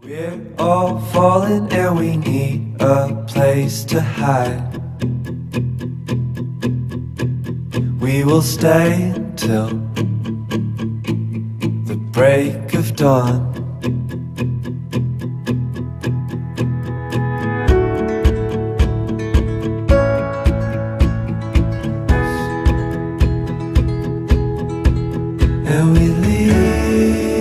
We're all falling and we need a place to hide. We will stay until the break of dawn. And we leave